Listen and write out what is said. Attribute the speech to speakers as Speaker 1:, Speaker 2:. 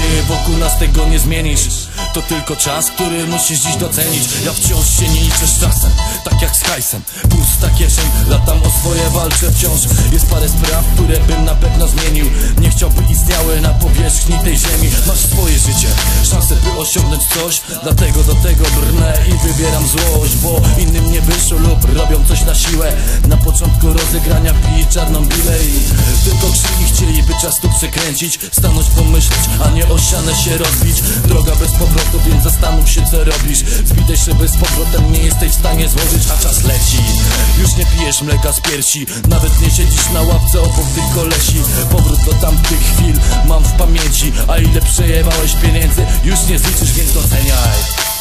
Speaker 1: dzieje wokół nas, tego nie zmienisz. To tylko czas, który musisz dziś docenić. Ja wciąż się nie liczę z czasem, tak jak z hajsem. Pusta kieszeń, latam o swoje, walczę wciąż. Jest parę spraw, które bym na pewno zmienił. Nie chciałby istniały na powierzchni tej ziemi. Masz swoje życie, szansę by osiągnąć coś. Dlatego do tego brnę i wybieram złość. Bo innym nie wyszło lub robią coś na siłę. Na początku rozegrania wbili czarną bilę i tylko krzyki chcieliby czas tu przekręcić. Stanąć, pomyśleć, a nie o ścianę się rozbić. Droga bez powrotu, więc zastanów się co robisz. Zbitej szyby z powrotem nie jesteś w stanie złożyć, a czas leci. Już nie pijesz mleka z piersi, nawet nie siedzisz na ławce obok tych kolesi. Powrót do tamtych chwil mam w pamięci, a ile przejebałeś pieniędzy już nie zliczysz, więc doceniaj.